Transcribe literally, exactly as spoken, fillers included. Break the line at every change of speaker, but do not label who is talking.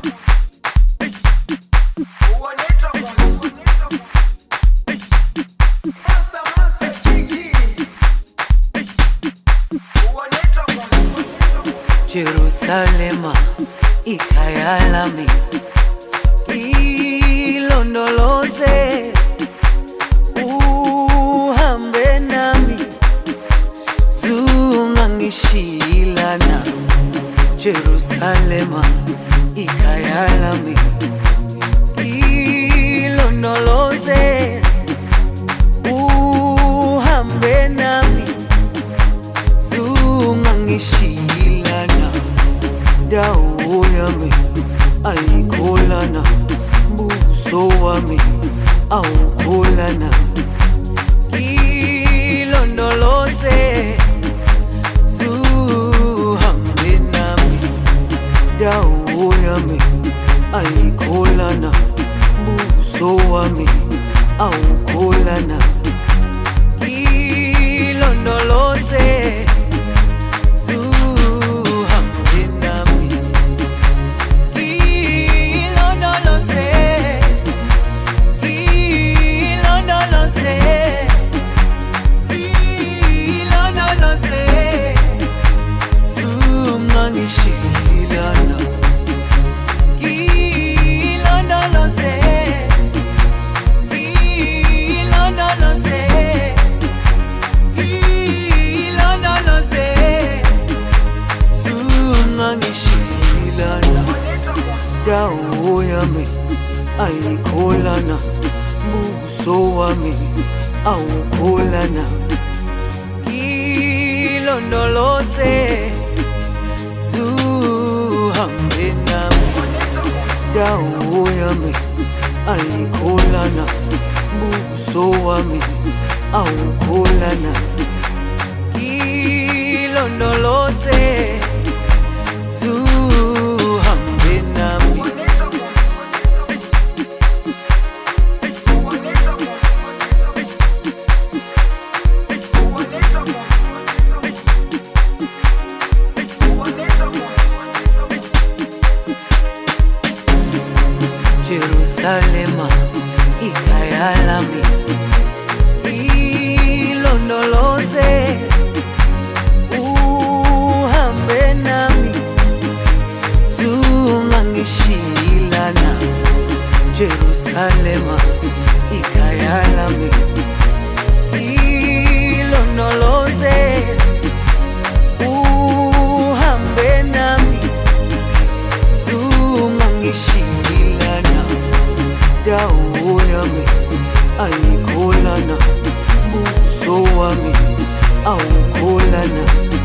Jerusalema ikhaya lami, ilondoloze uhambe nami, zungangishilana. Jerusalema ikhaya lami, ilondoloze uhambe nami, zungangishilana. Dawo yami ayikholana, buso wami awukholana. Ilondoloze zuhambe nami, dawo yami ayikholana, buso wami awukholana. Ilondoloze dawo yami ayikholana, buso wami awukholana. Ilondoloze zuhambe nami, dawo yami ayikholana, buso wami awukholana. Ilondoloze zuhambe nami. Jerusalema ikhaya lami, ilondoloze uhambe nami, zungangishilana. Jerusalema ikhaya lami, ilondoloze uhambe nami, zungangishilana. Dawo yami ayikholana, buso wami awukholana.